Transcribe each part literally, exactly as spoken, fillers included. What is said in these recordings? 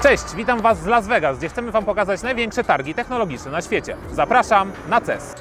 Cześć, witam Was z Las Vegas, gdzie chcemy Wam pokazać największe targi technologiczne na świecie. Zapraszam na C E S.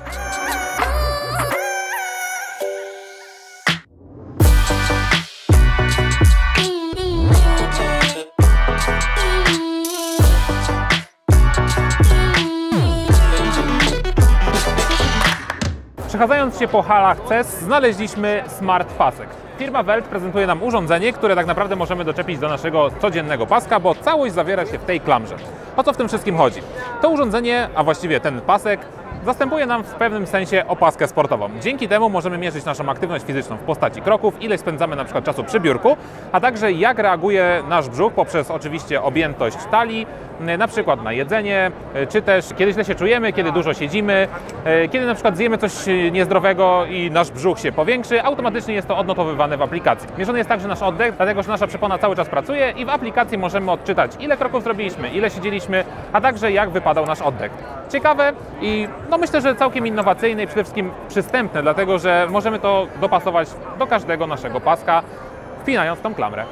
Przechadzając się po halach C E S, znaleźliśmy Smart Pasek. Firma Welt prezentuje nam urządzenie, które tak naprawdę możemy doczepić do naszego codziennego paska, bo całość zawiera się w tej klamrze. O co w tym wszystkim chodzi? To urządzenie, a właściwie ten pasek, zastępuje nam w pewnym sensie opaskę sportową. Dzięki temu możemy mierzyć naszą aktywność fizyczną w postaci kroków, ile spędzamy na przykład czasu przy biurku, a także jak reaguje nasz brzuch poprzez oczywiście objętość talii, na przykład na jedzenie, czy też kiedy źle się czujemy, kiedy dużo siedzimy, kiedy na przykład zjemy coś niezdrowego i nasz brzuch się powiększy, automatycznie jest to odnotowywane w aplikacji. Mierzony jest także nasz oddech, dlatego że nasza przepona cały czas pracuje i w aplikacji możemy odczytać, ile kroków zrobiliśmy, ile siedzieliśmy, a także jak wypadał nasz oddech. Ciekawe i no myślę, że całkiem innowacyjne i przede wszystkim przystępne, dlatego że możemy to dopasować do każdego naszego paska, wpinając tą klamrę.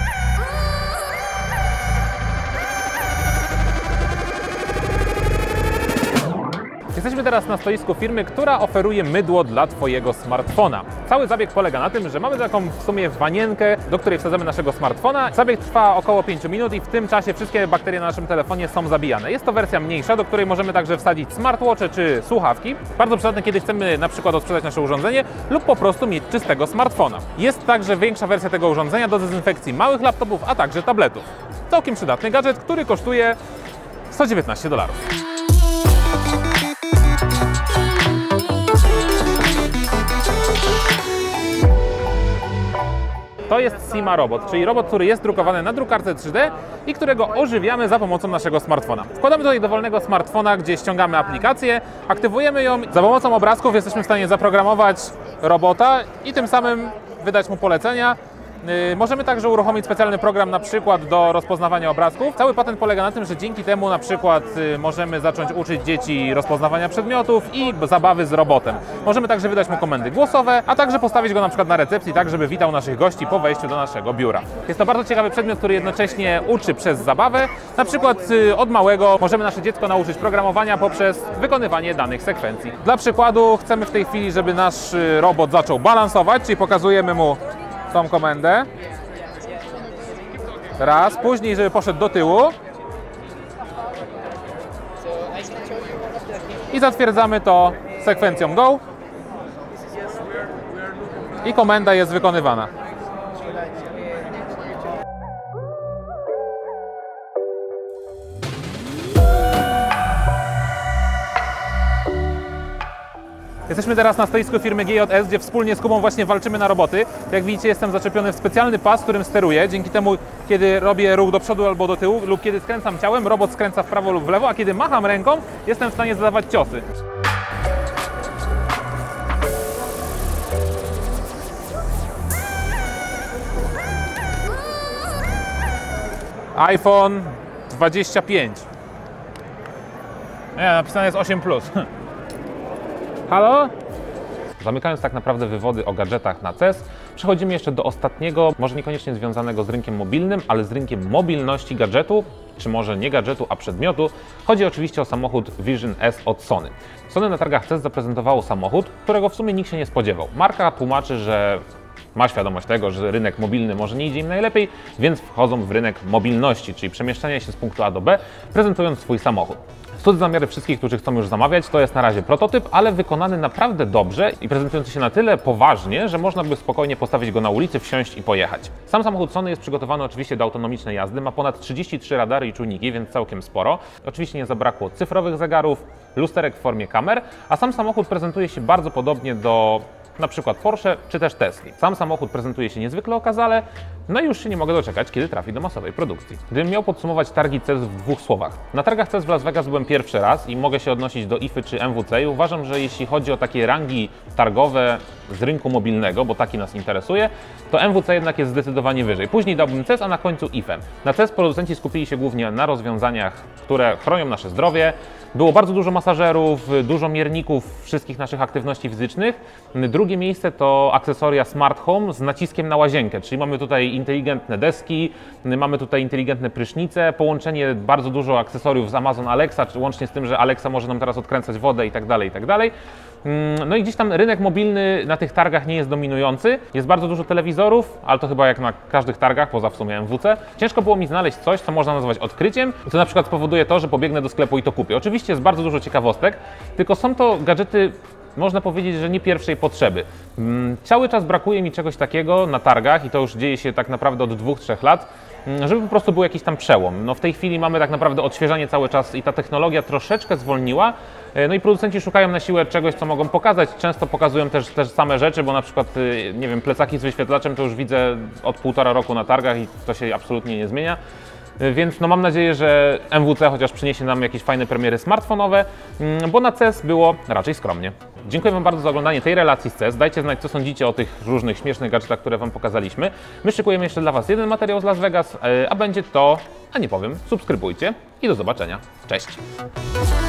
Jesteśmy teraz na stoisku firmy, która oferuje mydło dla Twojego smartfona. Cały zabieg polega na tym, że mamy taką w sumie wanienkę, do której wsadzamy naszego smartfona. Zabieg trwa około pięciu minut i w tym czasie wszystkie bakterie na naszym telefonie są zabijane. Jest to wersja mniejsza, do której możemy także wsadzić smartwatche czy słuchawki. Bardzo przydatne, kiedy chcemy na przykład odsprzedać nasze urządzenie lub po prostu mieć czystego smartfona. Jest także większa wersja tego urządzenia do dezynfekcji małych laptopów, a także tabletów. Całkiem przydatny gadżet, który kosztuje sto dziewiętnaście dolarów. To jest Sima Robot, czyli robot, który jest drukowany na drukarce trzy D i którego ożywiamy za pomocą naszego smartfona. Wkładamy tutaj dowolnego smartfona, gdzie ściągamy aplikację, aktywujemy ją. Za pomocą obrazków jesteśmy w stanie zaprogramować robota i tym samym wydać mu polecenia. Możemy także uruchomić specjalny program na przykład do rozpoznawania obrazków. Cały patent polega na tym, że dzięki temu na przykład możemy zacząć uczyć dzieci rozpoznawania przedmiotów i zabawy z robotem. Możemy także wydać mu komendy głosowe, a także postawić go na przykład na recepcji, tak żeby witał naszych gości po wejściu do naszego biura. Jest to bardzo ciekawy przedmiot, który jednocześnie uczy przez zabawę. Na przykład od małego możemy nasze dziecko nauczyć programowania poprzez wykonywanie danych sekwencji. Dla przykładu chcemy w tej chwili, żeby nasz robot zaczął balansować, czyli pokazujemy mu tą komendę. Raz, później, żeby poszedł do tyłu. I zatwierdzamy to sekwencją Go. I komenda jest wykonywana. Jesteśmy teraz na stoisku firmy G J S, gdzie wspólnie z Kubą właśnie walczymy na roboty. Jak widzicie, jestem zaczepiony w specjalny pas, którym steruję. Dzięki temu, kiedy robię ruch do przodu albo do tyłu lub kiedy skręcam ciałem, robot skręca w prawo lub w lewo, a kiedy macham ręką, jestem w stanie zadawać ciosy. iPhone dwadzieścia pięć. Nie, napisane jest osiem plus. Halo? Zamykając tak naprawdę wywody o gadżetach na C E S, przechodzimy jeszcze do ostatniego, może niekoniecznie związanego z rynkiem mobilnym, ale z rynkiem mobilności gadżetu, czy może nie gadżetu, a przedmiotu. Chodzi oczywiście o samochód Vision S od Sony. Sony na targach C E S zaprezentowało samochód, którego w sumie nikt się nie spodziewał. Marka tłumaczy, że ma świadomość tego, że rynek mobilny może nie idzie im najlepiej, więc wchodzą w rynek mobilności, czyli przemieszczania się z punktu A do B, prezentując swój samochód. Cud zamiary wszystkich, którzy chcą już zamawiać, to jest na razie prototyp, ale wykonany naprawdę dobrze i prezentujący się na tyle poważnie, że można by spokojnie postawić go na ulicy, wsiąść i pojechać. Sam samochód Sony jest przygotowany oczywiście do autonomicznej jazdy, ma ponad trzydzieści trzy radary i czujniki, więc całkiem sporo. Oczywiście nie zabrakło cyfrowych zegarów, lusterek w formie kamer, a sam samochód prezentuje się bardzo podobnie do na przykład Porsche czy też Tesli. Sam samochód prezentuje się niezwykle okazale, no i już się nie mogę doczekać, kiedy trafi do masowej produkcji. Gdybym miał podsumować targi C E S w dwóch słowach. Na targach C E S w Las Vegas byłem pierwszy raz i mogę się odnosić do I F Y czy M W C i uważam, że jeśli chodzi o takie rangi targowe z rynku mobilnego, bo taki nas interesuje, to M W C jednak jest zdecydowanie wyżej. Później dałbym C E S, a na końcu I F E. Na C E S producenci skupili się głównie na rozwiązaniach, które chronią nasze zdrowie, Było bardzo dużo masażerów, dużo mierników wszystkich naszych aktywności fizycznych. Drugie miejsce to akcesoria Smart Home z naciskiem na łazienkę, czyli mamy tutaj inteligentne deski, mamy tutaj inteligentne prysznice, połączenie bardzo dużo akcesoriów z Amazon Alexa, czy łącznie z tym, że Alexa może nam teraz odkręcać wodę i tak dalej, i tak dalej. No i gdzieś tam rynek mobilny na tych targach nie jest dominujący. Jest bardzo dużo telewizorów, ale to chyba jak na każdych targach, poza w sumie M W C. Ciężko było mi znaleźć coś, co można nazwać odkryciem, co na przykład spowoduje to, że pobiegnę do sklepu i to kupię. Oczywiście jest bardzo dużo ciekawostek, tylko są to gadżety, można powiedzieć, że nie pierwszej potrzeby. Cały czas brakuje mi czegoś takiego na targach i to już dzieje się tak naprawdę od dwóch, trzech lat, żeby po prostu był jakiś tam przełom. No w tej chwili mamy tak naprawdę odświeżanie cały czas i ta technologia troszeczkę zwolniła. No i producenci szukają na siłę czegoś, co mogą pokazać. Często pokazują też, też same rzeczy, bo na przykład, nie wiem, plecaki z wyświetlaczem to już widzę od półtora roku na targach i to się absolutnie nie zmienia. Więc no mam nadzieję, że M W C chociaż przyniesie nam jakieś fajne premiery smartfonowe, bo na C E S było raczej skromnie. Dziękuję Wam bardzo za oglądanie tej relacji z C E S. Dajcie znać, co sądzicie o tych różnych śmiesznych gadżetach, które Wam pokazaliśmy. My szykujemy jeszcze dla Was jeden materiał z Las Vegas, a będzie to, a nie powiem, subskrybujcie i do zobaczenia. Cześć!